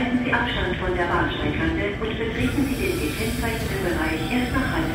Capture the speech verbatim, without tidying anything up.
Halten Sie Abstand von der Bahnsteigkante und betreten Sie den gekennzeichneten Bereich erst nach Halt